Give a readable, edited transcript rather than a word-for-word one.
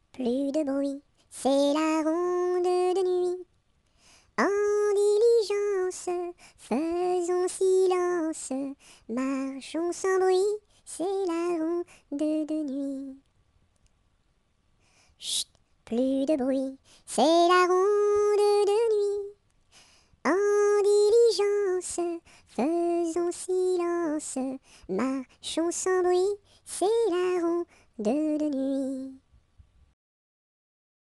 Plus de bruit, c'est la ronde de nuit. En diligence, faisons silence, marchons sans bruit, c'est la ronde de nuit. Chut, plus de bruit, c'est la ronde de nuit. En diligence, faisons silence, marchons sans bruit, c'est la ronde de nuit.